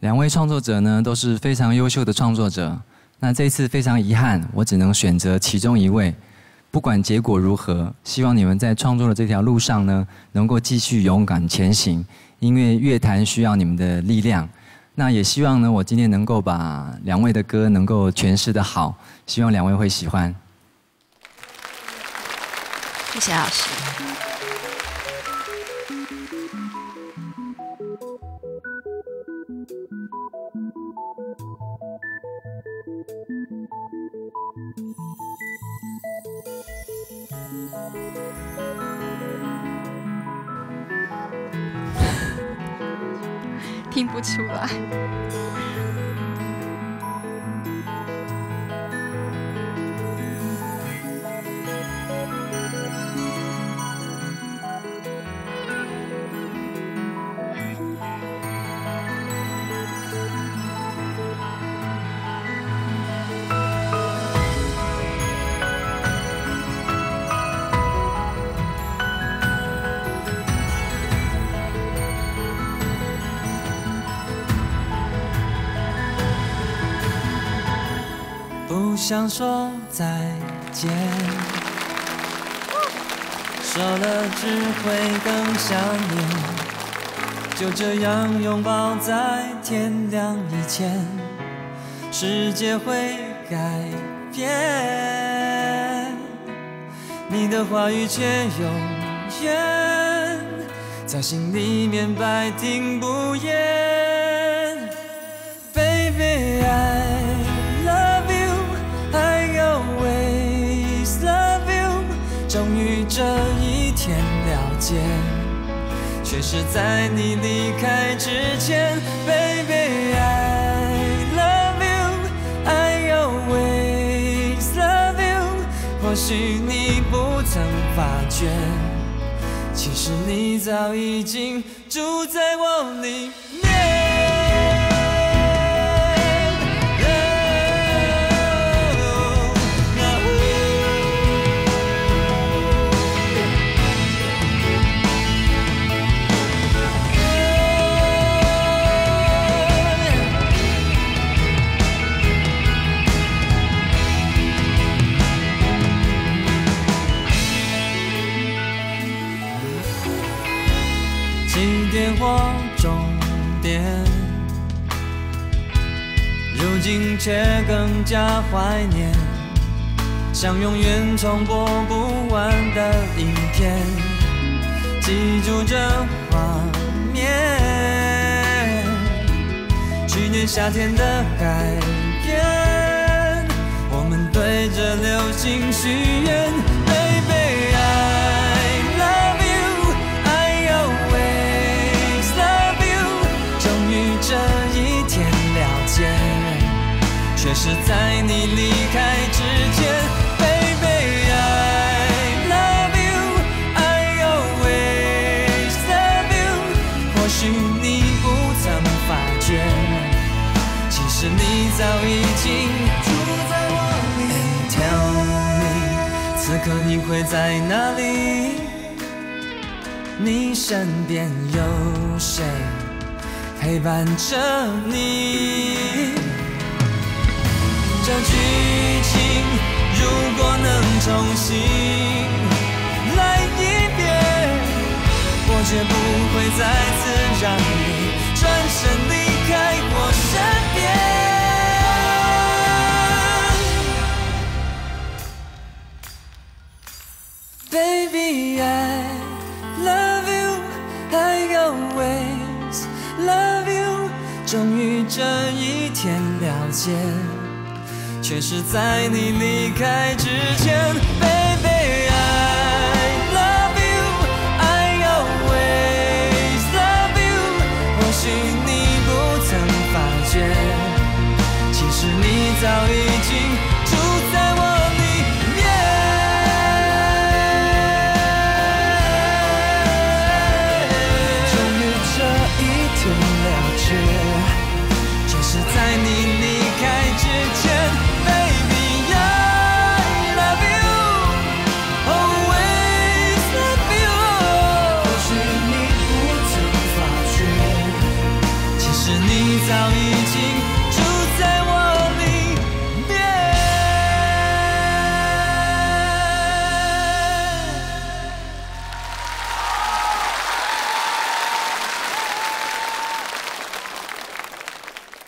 两位创作者呢都是非常优秀的创作者。那这一次非常遗憾，我只能选择其中一位。不管结果如何，希望你们在创作的这条路上呢，能够继续勇敢前行。因为乐坛需要你们的力量。那也希望呢，我今天能够把两位的歌能够诠释得好，希望两位会喜欢。 谢谢老师。听不出来。 不想说再见，说了只会更想念，就这样拥抱在天亮以前，世界会改变，你的话语却永远在心里面百听不厌。 Baby I love you I always love you， 终于这一天了解，却是在你离开之前。 Baby I love you I always love you， 或许你不曾发觉，其实你早已经住在我里面。起点或终点，如今却更加怀念，像永远重播不完的影片，记住这画面。去年夏天的海边，我们对着流星许愿。Baby I love you I always love you， 终于这一天了解，却是在你离开之前。 Baby I love you I always love you， 或许你不曾发觉，其实你早已经住在我里。And tell me， 此刻你会在哪里？你身边有谁陪伴着你？这剧情如果能重新来一遍，我绝不会再次让你转身离开我身边。Baby I love you I always love you， 终于这一天了解，却是在你离开之前。